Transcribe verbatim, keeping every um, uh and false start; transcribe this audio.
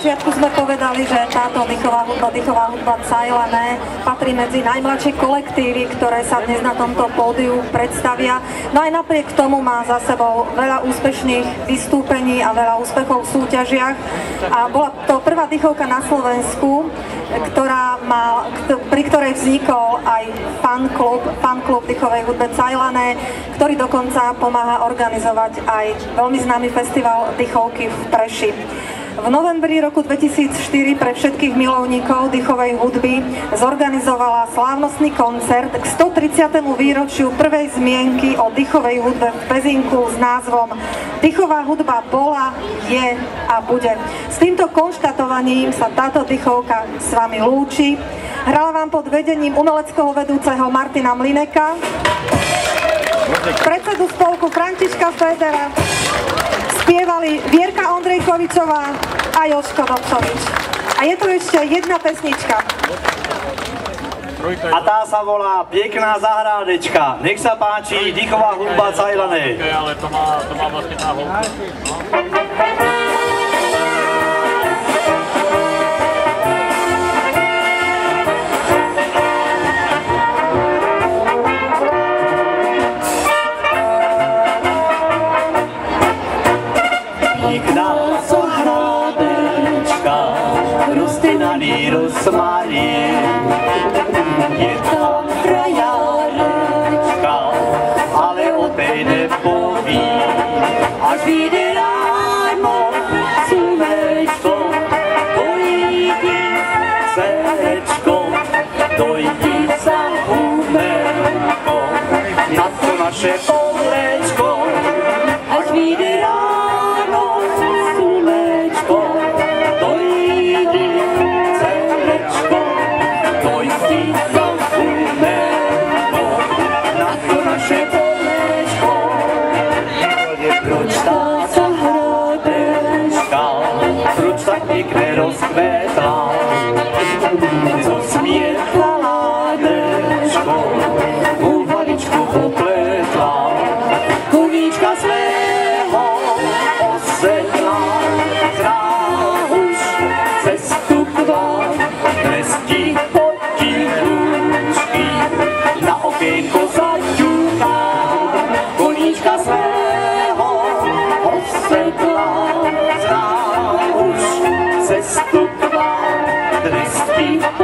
začiatku sme povedali, že táto dýchová hudba, dýchová hudba Cajlané patrí medzi najmladšie kolektívy, ktoré sa dnes na tomto pódiu predstavia. No aj napriek tomu má za sebou veľa úspešných vystúpení a veľa úspechov v súťažiach. A bola to prvá dýchovka na Slovensku, ktorá má, pri ktorej vznikol aj fanklub, fanklub dýchovej hudbe Cajlané, ktorý dokonca pomáha organizovať aj veľmi známy festival dýchovky v Preši. V novembri roku dvetisícštyri pre všetkých milovníkov dýchovej hudby zorganizovala slávnostný koncert k stotridsiatemu výročiu prvej zmienky o dýchovej hudbe v Pezinku s názvom Dýchová hudba bola, je a bude. S týmto konštatovaním sa táto dýchovka s vami lúči. Hrala vám pod vedením umeleckého vedúceho Martina Mlyneka, predsedu spolku Františka Federa, spievali Vierka Ondrejkovičová a Jožko Dobšovič. A je tu ešte jedna pesnička. A tá sa volá Pekná zahrádečka. Nech sa páči, dýchová hudba Cajlané. Ale to má, to má vlastne náhodku. Pekná zahrádečka, rostlinami rozmarie. Je tam krajárečka, ale o tej nepoví. Až vyjde ráno slnečko, dojdi sečko, dojdi za humenko, na to naše polečko. Až vyjde ráno slnečko, dojdi sečko, dojdi za humenko, na to naše polečko. Proč tá zahrádečka, proč tak pekne rozkvetá, co smietla ládečko, úvaličku popletla, koníčka svého osedla, zná už cestu k vám, trestí potichučky, na okienko zaťuká, koníčka svého osedla, zná už cestu k vám, trestí